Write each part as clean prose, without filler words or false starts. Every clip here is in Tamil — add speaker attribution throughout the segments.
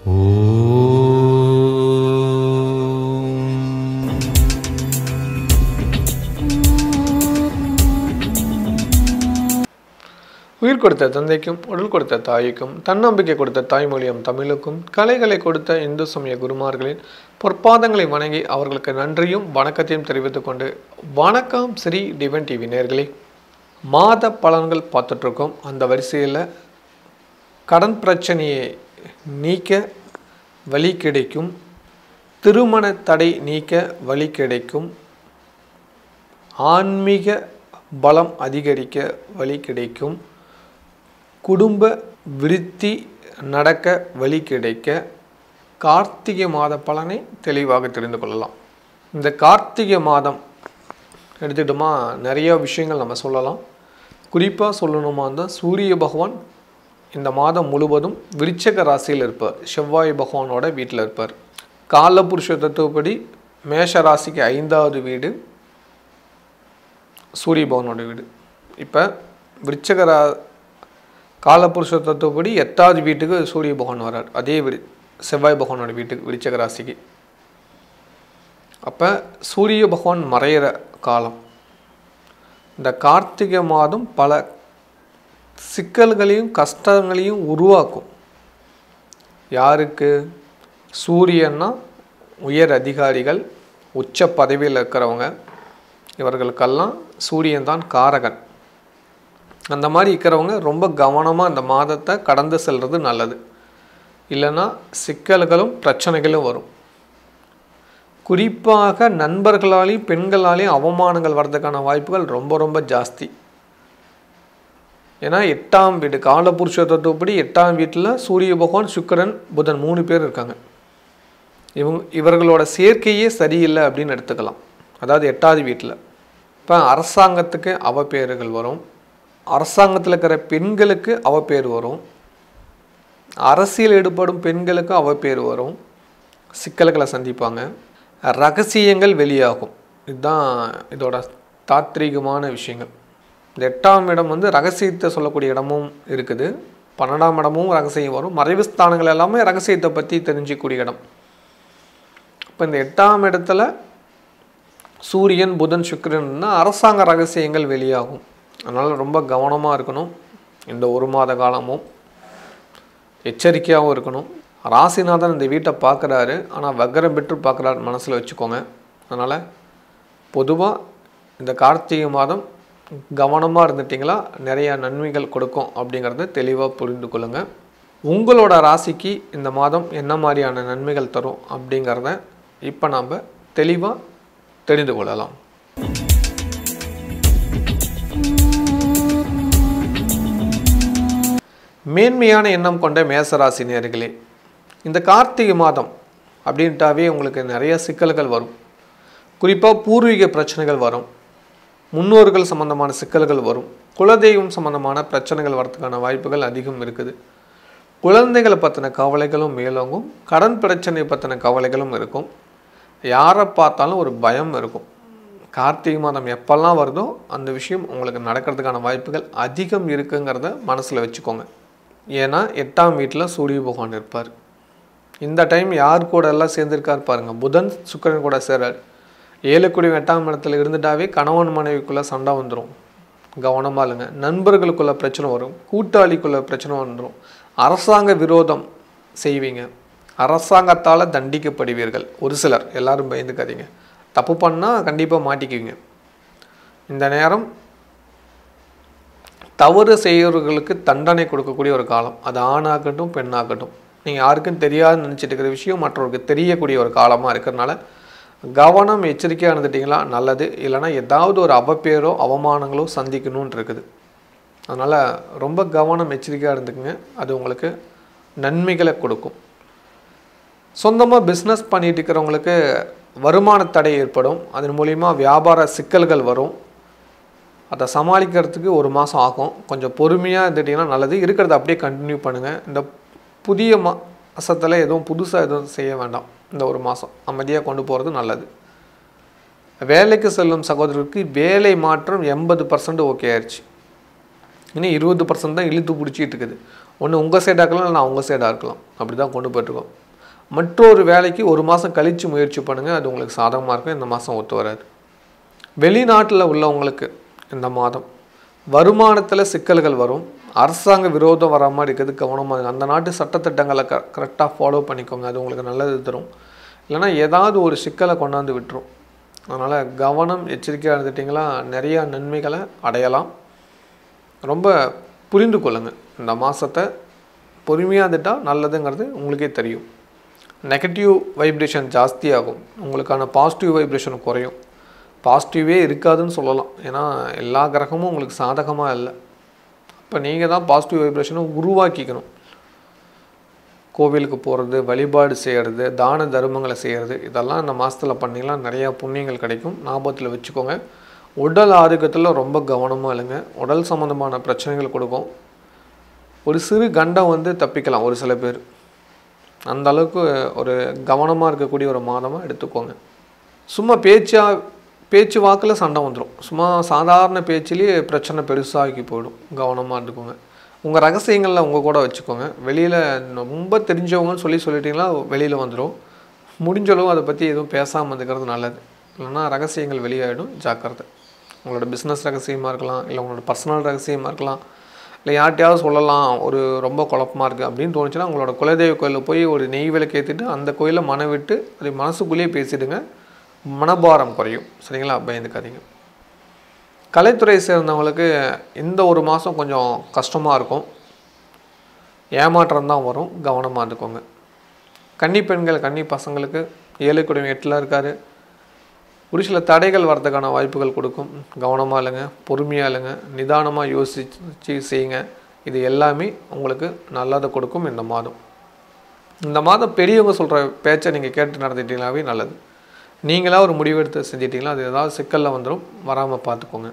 Speaker 1: உயிர் கொடுத்த தந்தைக்கும் உடல் கொடுத்த தாய்க்கும் தன்னம்பிக்கை கொடுத்த தாய்மொழியும் தமிழுக்கும் கலைகளை கொடுத்த இந்து சமய குருமார்களின் பொற்பாதங்களை வணங்கி அவர்களுக்கு நன்றியும் வணக்கத்தையும் தெரிவித்துக் கொண்டு வணக்கம் ஸ்ரீ டிவைன் டிவி நேயர்களே, மாத பலன்கள் பார்த்துட்ருக்கோம். அந்த வரிசையில் கடன் பிரச்சனையை நீக்க வழி கிடைக்கும், திருமண தடை நீக்க வழி கிடைக்கும், ஆன்மீக பலம் அதிகரிக்க வழி கிடைக்கும், குடும்ப விருத்தி நடக்க வழி கிடைக்க கார்த்திகை மாத பலனை தெளிவாக தெரிந்து கொள்ளலாம். இந்த கார்த்திகை மாதம் எடுத்துக்கிட்டோமா, நிறைய விஷயங்கள் நம்ம சொல்லலாம். குறிப்பாக சொல்லணுமா இருந்தால் சூரிய பகவான் இந்த மாதம் முழுவதும் விருச்சிக ராசியில் இருப்பார், செவ்வாய் பகவானோட வீட்டில் இருப்பார். காலபுருஷ தத்துவப்படி மேஷ ராசிக்கு 5வது வீடு சூரிய பகவானோட வீடு. இப்போ விருச்சிக காலபுருஷ தத்துவப்படி 8வது வீட்டுக்கு சூரிய பகவான் வர்றார், அதே வீடு செவ்வாய் பகவானோட வீட்டுக்கு விருச்சிக ராசிக்கு. அப்போ சூரிய பகவான் மறையிற காலம். இந்த கார்த்திகை மாதம் பல சிக்கல்களையும் கஷ்டங்களையும் உருவாக்கும். யாருக்கு? சூரியன்னா உயர் அதிகாரிகள், உச்ச பதவியில் இருக்கிறவங்க, இவர்களுக்கெல்லாம் சூரியன் தான் காரகன். அந்த மாதிரி இருக்கிறவங்க ரொம்ப கவனமாக இந்த மாதத்தை கடந்து செல்வது நல்லது. இல்லைன்னா சிக்கல்களும் பிரச்சனைகளும் வரும். குறிப்பாக நண்பர்களாலேயும் பெண்களாலேயும் அவமானங்கள் வர்றதுக்கான வாய்ப்புகள் ரொம்ப ரொம்ப ஜாஸ்தி. ஏன்னா 8ஆம் வீடு காலபுருஷ தத்துவப்படி 8ஆம் வீட்டில் சூரிய பகவான், சுக்கிரன், புதன் 3 பேர் இருக்காங்க. இவர்களோட சேர்க்கையே சரியில்லை அப்படின்னு எடுத்துக்கலாம். அதாவது 8வது வீட்டில் இப்போ அரசாங்கத்துக்கு அவப்பேறுகள் வரும், அரசாங்கத்தில் இருக்கிற பெண்களுக்கு அவப்பேறு வரும், அரசியல் ஈடுபடும் பெண்களுக்கு அவப்பேறு வரும், சிக்கல்களை சந்திப்பாங்க, ரகசியங்கள் வெளியாகும். இதுதான் இதோட தாத்ரீகமான விஷயங்கள். இந்த 8ஆம் இடம் ரகசியத்தை சொல்லக்கூடிய இடமும் இருக்குது, 12ஆம் இடமும் ரகசியம் வரும், மறைவு ஸ்தானங்கள் எல்லாமே ரகசியத்தை பற்றி தெரிஞ்சிக்கூடிய இடம். இப்போ இந்த 8ஆம் இடத்துல சூரியன், புதன், சுக்கிரன்னா அரசாங்க ரகசியங்கள் வெளியாகும். அதனால் ரொம்ப கவனமாக இருக்கணும். இந்த ஒரு மாத காலமும் எச்சரிக்கையாகவும் இருக்கணும். ராசிநாதன் இந்த வீட்டை பார்க்குறாரு, ஆனால் வக்கரம் பெற்று பார்க்குறாரு, மனசில் வச்சுக்கோங்க. அதனால் பொதுவாக இந்த கார்த்திகை மாதம் கவனமாக இருந்துட்டிங்களா நிறையா நன்மைகள் கொடுக்கும் அப்படிங்கிறத தெளிவாக புரிந்து கொள்ளுங்கள். உங்களோட ராசிக்கு இந்த மாதம் என்ன மாதிரியான நன்மைகள் தரும் அப்படிங்கிறத இப்போ நாம் தெளிவாக தெரிந்து கொள்ளலாம். மேன்மையான எண்ணம் கொண்ட மேசராசி நேயர்களே, இந்த கார்த்திகை மாதம் அப்படின்ட்டாவே உங்களுக்கு நிறைய சிக்கல்கள் வரும். குறிப்பாக பூர்வீக பிரச்சனைகள் வரும், முன்னோர்கள் சம்பந்தமான சிக்கல்கள் வரும், குலதெய்வம் சம்பந்தமான பிரச்சனைகள் வரதுக்கான வாய்ப்புகள் அதிகம் இருக்குது. குழந்தைகளை பற்றின கவலைகளும் மேலோங்கும், கடன் பிரச்சனை பற்றின கவலைகளும் இருக்கும். யாரை பார்த்தாலும் ஒரு பயம் இருக்கும். கார்த்திகை மாதம் எப்பெல்லாம் வருதோ அந்த விஷயம் உங்களுக்கு நடக்கிறதுக்கான வாய்ப்புகள் அதிகம் இருக்குங்கிறத மனசில் வச்சுக்கோங்க. ஏன்னா 8ஆம் வீட்டில் சூரிய பகவான் இருப்பார். இந்த டைம் யார் கூட எல்லாம் சேர்ந்துருக்கார் பாருங்கள். புதன் சுக்கிரன் கூட சேரார். 7 கூடிய 8ஆம் இடத்துல இருந்துட்டாவே கணவன் மனைவிக்குள்ளே சண்டை வந்துடும். கவனமாக இல்லைங்க. நண்பர்களுக்குள்ள பிரச்சனை வரும், கூட்டாளிக்குள்ள பிரச்சனை வந்துடும், அரசாங்க விரோதம் செய்வீங்க, அரசாங்கத்தால் தண்டிக்கப்படுவீர்கள். ஒரு சிலர், எல்லாரும் பயந்துக்காதீங்க. தப்பு பண்ணால் கண்டிப்பாக மாட்டிக்குவீங்க. இந்த நேரம் தவறு செய்கிறவர்களுக்கு தண்டனை கொடுக்கக்கூடிய ஒரு காலம். அது ஆணாகட்டும் பெண்ணாகட்டும். நீங்கள் யாருக்கும் தெரியாதுன்னு நினச்சிட்டு இருக்கிற விஷயம் மற்றவருக்கு தெரியக்கூடிய ஒரு காலமாக இருக்கிறதுனால கவனம், எச்சரிக்கையாக இருந்துட்டிங்களா நல்லது. இல்லைனா ஏதாவது ஒரு அவப்பேரோ அவமானங்களோ சந்திக்கணும்னு இருக்குது. அதனால் ரொம்ப கவனம், எச்சரிக்கையாக இருந்துக்குங்க. அது உங்களுக்கு நன்மைகளை கொடுக்கும். சொந்தமாக பிஸ்னஸ் பண்ணிட்டு இருக்கிறவங்களுக்கு வருமான தடை ஏற்படும். அதன் மூலிமா வியாபார சிக்கல்கள் வரும். அதை சமாளிக்கிறதுக்கு 1 மாதம் ஆகும். கொஞ்சம் பொறுமையாக இருந்துட்டிங்கன்னா நல்லது. இருக்கிறத அப்படியே கண்டினியூ பண்ணுங்கள். இந்த புதிய மாதத்தில் எதுவும் புதுசாக எதுவும் செய்ய வேண்டாம். இந்த 1 மாதம் அமைதியாக கொண்டு போகிறது நல்லது. வேலைக்கு செல்லும் சகோதரருக்கு வேலை மாற்றம் 80% ஓகே ஆயிடுச்சு. இன்னும் 20% தான் இழுத்து பிடிச்சிட்டு இருக்குது. ஒன்று உங்கள் சைடாக இருக்கலாம், இல்லை உங்கள் சைடாக இருக்கலாம். அப்படி தான் கொண்டு போயிட்டுருக்கோம். மற்றொரு வேலைக்கு 1 மாதம் கழித்து முயற்சி பண்ணுங்கள், அது உங்களுக்கு சாதகமாக இருக்கும். இந்த மாதம் ஒத்து வராது. வெளிநாட்டில் உள்ளவங்களுக்கு இந்த மாதம் வருமானத்தில் சிக்கல்கள் வரும். அரசாங்க விரோதம் வர மாதிரி இருக்கிறது கவனமாக. அந்த நாட்டு சட்டத்திட்டங்களை கரெக்டாக ஃபாலோ பண்ணிக்கோங்க, அது உங்களுக்கு நல்லது தரும். இல்லைனா ஏதாவது ஒரு சிக்கலை கொண்டாந்து விட்டுரும். அதனால் கவனம், எச்சரிக்கையாக இருந்துட்டிங்களா நிறையா நன்மைகளை அடையலாம். ரொம்ப புரிந்து கொள்ளுங்கள். இந்த மாதத்தை பொறுமையாக இருந்துட்டால் நல்லதுங்கிறது உங்களுக்கே தெரியும். நெகட்டிவ் வைப்ரேஷன் ஜாஸ்தியாகும், உங்களுக்கான பாசிட்டிவ் வைப்ரேஷன் குறையும். பாசிட்டிவே இருக்காதுன்னு சொல்லலாம். ஏன்னா எல்லா கிரகமும் உங்களுக்கு சாதகமாக இல்லை. இப்போ நீங்கள் தான் பாசிட்டிவ் வைப்ரேஷனை உருவாக்கிக்கணும். கோவிலுக்கு போகிறது, வழிபாடு செய்கிறது, தான தர்மங்களை செய்கிறது, இதெல்லாம் இந்த மாதத்தில் பண்ணிங்கன்னா நிறையா புண்ணியங்கள் கிடைக்கும். ஞாபகத்தில் வச்சுக்கோங்க. உடல் ஆரோக்கியத்தில் ரொம்ப கவனமாக இல்லைங்க. உடல் சம்மந்தமான பிரச்சனைகள் கொடுக்கும். ஒரு சிறு கண்டம் தப்பிக்கலாம் ஒரு சில பேர். அந்த அளவுக்கு ஒரு கவனமாக இருக்கக்கூடிய ஒரு மாதமாக எடுத்துக்கோங்க. சும்மா பேச்சு வாக்கில் சண்டை வந்துடும். சும்மா சாதாரண பேச்சிலேயே பிரச்சனை பெருசாகி போயிடும். கவனமாக இருந்துக்கோங்க. உங்கள் ரகசியங்களில் உங்கள் கூட வச்சுக்கோங்க. வெளியில் ரொம்ப தெரிஞ்சவங்கன்னு சொல்லிட்டீங்கன்னா வெளியில் வந்துடும். முடிஞ்சளவு அதை பற்றி எதுவும் பேசாமல் இருந்துக்கிறது நல்லது. இல்லைன்னா ரகசியங்கள் வெளியாகிடும். ஜாக்கிரதை. உங்களோட பிஸ்னஸ் ரகசியமாக இருக்கலாம், இல்லை உங்களோட பர்சனல் ரகசியமாக இருக்கலாம், இல்லை யார்கிட்டையாவது சொல்லலாம் ஒரு ரொம்ப குழப்பமாக இருக்குது அப்படின்னு தோணுச்சுன்னா உங்களோட குலதெய்வ கோயிலில் போய் ஒரு நெய் விளக்கு ஏற்றிட்டு அந்த கோயிலில் மனம் விட்டு அதை மனசுக்குள்ளேயே பேசிவிடுங்க. மனபாரம் குறையும். சரிங்களா? பயந்துக்காதீங்க. கலைத்துறை சேர்ந்தவங்களுக்கு இந்த ஒரு மாதம் கொஞ்சம் கஷ்டமாக இருக்கும். ஏமாற்றம் தான் வரும். கவனமாக இருந்துக்கோங்க. கன்னி பெண்கள், கன்னி பசங்களுக்கு 7 குடையும் 8ல் இருக்கார். ஒரு சில தடைகள் வரதுக்கான வாய்ப்புகள் கொடுக்கும். கவனமாக இல்லைங்க, பொறுமையாக இல்லைங்க, நிதானமாக யோசித்து செய்யுங்க. இது எல்லாமே உங்களுக்கு நல்லதை கொடுக்கும் இந்த மாதம். இந்த மாதம் பெரியவங்க சொல்கிற பேச்சை நீங்கள் கேட்டு நடந்துட்டீங்களாவே நல்லது. நீங்களாக ஒரு முடிவெடுத்து செஞ்சிட்டிங்களா அது ஏதாவது சிக்கலில் வந்துடும். வராமல் பார்த்துக்கோங்க.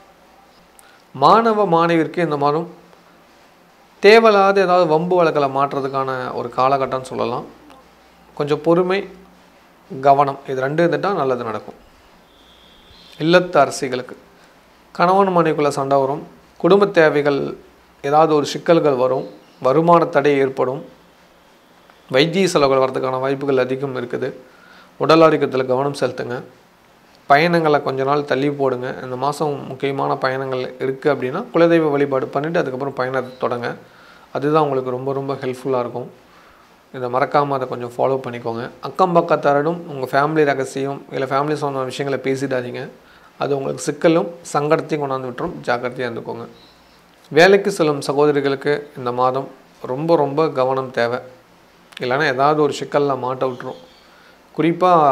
Speaker 1: மாணவ மாணவிற்கு இந்த மாதம் தேவையில்லாத ஏதாவது வம்பு வழக்கலை மாற்றுறதுக்கான ஒரு காலகட்டம்னு சொல்லலாம். கொஞ்சம் பொறுமை, கவனம், இது 2 இருந்துட்டால் நல்லது நடக்கும். இல்லத்து அரசிகளுக்கு கணவன் மனைவிக்குள்ளே சண்டை வரும். குடும்ப தேவைகள் ஏதாவது ஒரு சிக்கல்கள் வரும். வருமான தடை ஏற்படும். வைத்திய செலவுகள் வரதுக்கான வாய்ப்புகள் அதிகம் இருக்குது. உடல் ஆரோக்கியத்தில் கவனம் செலுத்துங்க. பயணங்களை கொஞ்ச நாள் தள்ளி போடுங்க. இந்த மாதம் முக்கியமான பயணங்கள் இருக்குது அப்படின்னா குலதெய்வ வழிபாடு பண்ணிவிட்டு அதுக்கப்புறம் பயணத்தை தொடங்க. அதுதான் உங்களுக்கு ரொம்ப ரொம்ப ஹெல்ப்ஃபுல்லாக இருக்கும். இதை மறக்காமல் அதை கொஞ்சம் ஃபாலோ பண்ணிக்கோங்க. அக்கம் பக்கத்தாரிடம் உங்கள் ஃபேமிலி ரகசியம் இல்லை ஃபேமிலி சொன்ன விஷயங்களை பேசிடாதீங்க. அது உங்களுக்கு சிக்கலும் சங்கடத்தையும் கொண்டாந்து விட்டுரும். ஜாக்கிரதையாக இருந்துக்கோங்க. வேலைக்கு செல்லும் சகோதரிகளுக்கு இந்த மாதம் ரொம்ப ரொம்ப கவனம் தேவை. இல்லைன்னா ஏதாவது ஒரு சிக்கலில் மாட்ட விட்டுரும். குறிப்பாக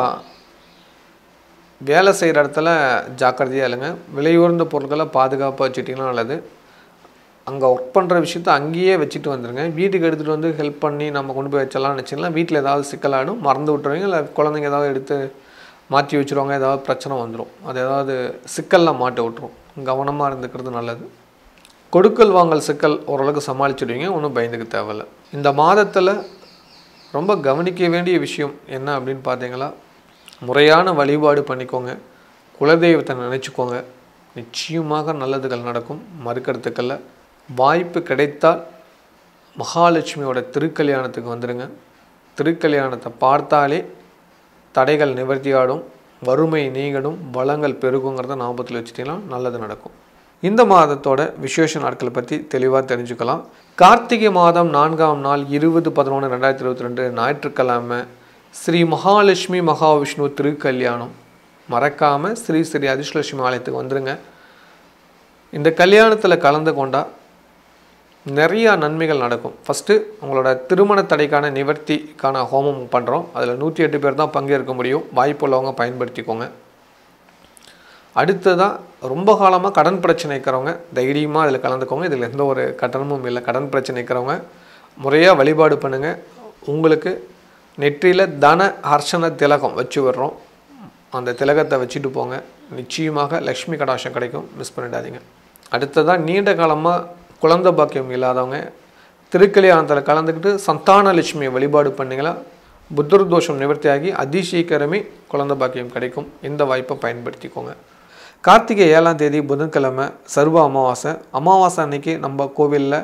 Speaker 1: வேலை செய்கிற இடத்துல ஜாக்கிரதையாக இல்லைங்க. விலையுயர்ந்த பொருட்களை பாதுகாப்பாக வச்சுட்டிங்கன்னா நல்லது. அங்கே ஒர்க் பண்ணுற விஷயத்த அங்கேயே வச்சுட்டு வந்துடுங்க. வீட்டுக்கு எடுத்துகிட்டு வந்து ஹெல்ப் பண்ணி நம்ம கொண்டு போய் வச்சலாம்னு வச்சிங்கன்னா வீட்டில் ஏதாவது சிக்கலாகிடும், மறந்து விட்டுருவீங்க. இல்லை குழந்தைங்க ஏதாவது எடுத்து மாற்றி வச்சுருவாங்க, ஏதாவது பிரச்சனை வந்துடும். அது ஏதாவது சிக்கலில் மாட்ட விட்டுரும். கவனமாக இருந்துக்கிறது நல்லது. கொடுக்கல் வாங்கல் சிக்கல் ஓரளவுக்கு சமாளிச்சுடுவீங்க. ஒன்றும் பயந்துக்க தேவையில்லை. இந்த மாதத்தில் ரொம்ப கவனிக்க வேண்டிய விஷயம் என்ன அப்படின்னு பார்த்தீங்களா, முறையான வழிபாடு பண்ணிக்கோங்க. குலதெய்வத்தை நினச்சிக்கோங்க. நிச்சயமாக நல்லதுகள் நடக்கும். மறுக்கிறதுக்கல்ல. வாய்ப்பு கிடைத்தால் மகாலட்சுமியோட திருக்கல்யாணத்துக்கு வந்துடுங்க. திருக்கல்யாணத்தை பார்த்தாலே தடைகள் நிவர்த்தியாடும், வறுமை நீங்கடும், வளங்கள் பெருகுங்கிறத ஞாபகத்தில் வச்சுட்டிங்கன்னா நல்லது நடக்கும். இந்த மாதத்தோட விசேஷ நாட்களை பற்றி தெளிவாக தெரிஞ்சுக்கலாம். கார்த்திகை மாதம் 4ஆம் நாள் 20/11/2022 ஞாயிற்றுக்கிழமை ஸ்ரீ மகாலட்சுமி மகாவிஷ்ணு திருக்கல்யாணம். மறக்காமல் ஸ்ரீ ஸ்ரீ அதிர்ஷ்டலட்சுமி ஆலயத்துக்கு வந்துடுங்க. இந்த கல்யாணத்தில் கலந்து கொண்டால் நிறையா நன்மைகள் நடக்கும். ஃபஸ்ட்டு உங்களோட திருமண தடைக்கான நிவர்த்திக்கான ஹோமம் பண்ணுறோம். அதில் 108 பேர் தான் பங்கேற்க முடியும். வாய்ப்புள்ளவங்க பயன்படுத்திக்கோங்க. அடுத்ததாக ரொம்ப காலமாக கடன் பிரச்சனை இருக்கிறவங்க தைரியமாக அதில் கலந்துக்கோங்க. இதில் எந்த ஒரு கட்டணமும் இல்லை. கடன் பிரச்சனை இருக்கிறவங்க முறையாக வழிபாடு பண்ணுங்கள். உங்களுக்கு நெற்றியில் தன ஹர்ஷன திலகம் வச்சு விடுறோம். அந்த திலகத்தை வச்சுட்டு போங்க. நிச்சயமாக லக்ஷ்மி கடாட்சம் கிடைக்கும். மிஸ் பண்ணிடாதீங்க. அடுத்ததாக நீண்ட காலமாக குழந்தை பாக்கியம் இல்லாதவங்க திருக்கல்யாணத்தில் கலந்துக்கிட்டு சந்தான லட்சுமியை வழிபாடு பண்ணிங்களா புத்தர் தோஷம் நிவர்த்தியாகி அதிசீக்கிரமே குழந்தை பாக்கியம் கிடைக்கும். இந்த வாய்ப்பை பயன்படுத்திக்கோங்க. கார்த்திகை 7ஆம் தேதி புதன்கிழமை சர்வ அமாவாசை. அமாவாசை அன்னைக்கு நம்ம கோவிலில்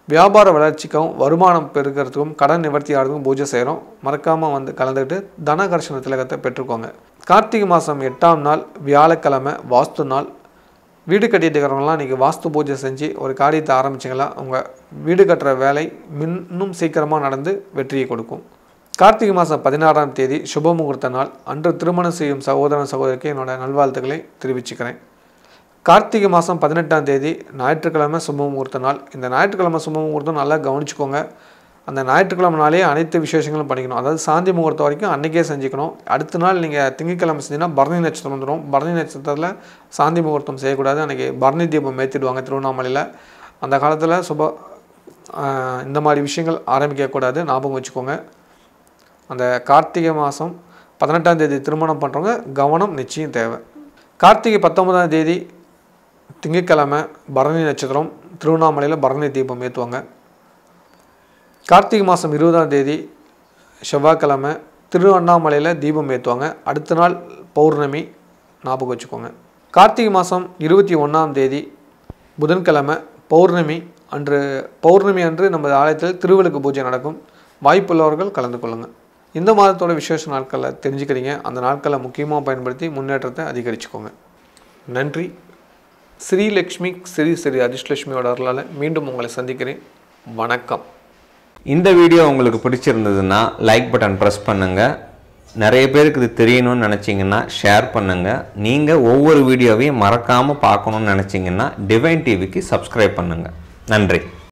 Speaker 1: வியாபார வளர்ச்சிக்கும் வருமானம் பெருக்கிறதுக்கும் கடன் நிவர்த்தி ஆகிறதுக்கும் பூஜை செய்கிறோம். மறக்காமல் வந்து கலந்துக்கிட்டு தனகர்ஷண திலகத்தை பெற்றுக்கோங்க. கார்த்திகை மாதம் 8ஆம் நாள் வியாழக்கிழமை வாஸ்து நாள். வீடு கட்டிட்டு இருக்கிறவங்களாம் இன்றைக்கி வாஸ்து பூஜை செஞ்சு ஒரு காரியத்தை ஆரம்பிச்சிங்களா உங்கள் வீடு கட்டுற வேலை இன்னும் சீக்கிரமாக நடந்து வெற்றியை கொடுக்கும். கார்த்திகை மாதம் 16ஆம் தேதி சுப முகூர்த்த நாள். அன்று திருமணம் செய்யும் சகோதரன் சகோதரிக்கு என்னோட நல்வாழ்த்துக்களை தெரிவிச்சுக்கிறேன். கார்த்திகை மாதம் 18ஆம் தேதி ஞாயிற்றுக்கிழமை சுப முகூர்த்த நாள். இந்த ஞாயிற்றுக்கிழமை சுப முகூர்த்தம் நல்லா கவனிச்சுக்கோங்க. அந்த ஞாயிற்றுக்கிழமை நாளே அனைத்து விசேஷங்களும் பண்ணிக்கணும். அதாவது சாந்தி முகூர்த்தம் வரைக்கும் அன்றைக்கே செஞ்சுக்கணும். அடுத்த நாள் நீங்கள் திங்கட்கிழமை செஞ்சீங்கன்னா பரணி நட்சத்திரம் வந்துடும். பரணி நட்சத்திரத்தில் சாந்தி முகூர்த்தம் செய்யக்கூடாது. அன்றைக்கி பரணி தீபம் ஏற்றிடுவாங்க திருவண்ணாமலையில். அந்த காலத்தில் இந்த மாதிரி விஷயங்கள் ஆரம்பிக்கக்கூடாது, ஞாபகம் வச்சுக்கோங்க. அந்த கார்த்திகை மாதம் 18ஆம் தேதி திருமணம் பண்ணுறவங்க கவனம் நிச்சயம் தேவை. கார்த்திகை 19ஆம் தேதி திங்கட்கிழமை பரணி நட்சத்திரம், திருவண்ணாமலையில் பரணி தீபம் ஏற்றுவாங்க. கார்த்திகை மாதம் 20ஆம் தேதி செவ்வாய்க்கிழமை திருவண்ணாமலையில் தீபம் ஏற்றுவாங்க. அடுத்த நாள் பௌர்ணமி, ஞாபகம் வச்சுக்கோங்க. கார்த்திகை மாதம் 21ஆம் தேதி புதன்கிழமை பௌர்ணமி அன்று நம்ம ஆலயத்தில் திருவிளக்கு பூஜை நடக்கும். வாய்ப்புள்ளவர்கள் கலந்து கொள்ளுங்கள். இந்த மாதத்தோட விசேஷ நாட்களை தெரிஞ்சுக்கிறீங்க. அந்த நாட்களை முக்கியமாக பயன்படுத்தி முன்னேற்றத்தை அதிகரிச்சுக்கோங்க. நன்றி. ஸ்ரீலக்ஷ்மி ஸ்ரீ அதிர்ஷ்டலட்சுமியோட அருளால் மீண்டும் உங்களை சந்திக்கிறேன். வணக்கம்.
Speaker 2: இந்த வீடியோ உங்களுக்கு பிடிச்சிருந்ததுன்னா லைக் பட்டன் ப்ரெஸ் பண்ணுங்கள். நிறைய பேருக்கு இது தெரியணும்னு நினச்சிங்கன்னா ஷேர் பண்ணுங்கள். நீங்கள் ஒவ்வொரு வீடியோவையும் மறக்காமல் பார்க்கணுன்னு நினச்சிங்கன்னா டிவைன் டிவிக்கு சப்ஸ்கிரைப் பண்ணுங்கள். நன்றி.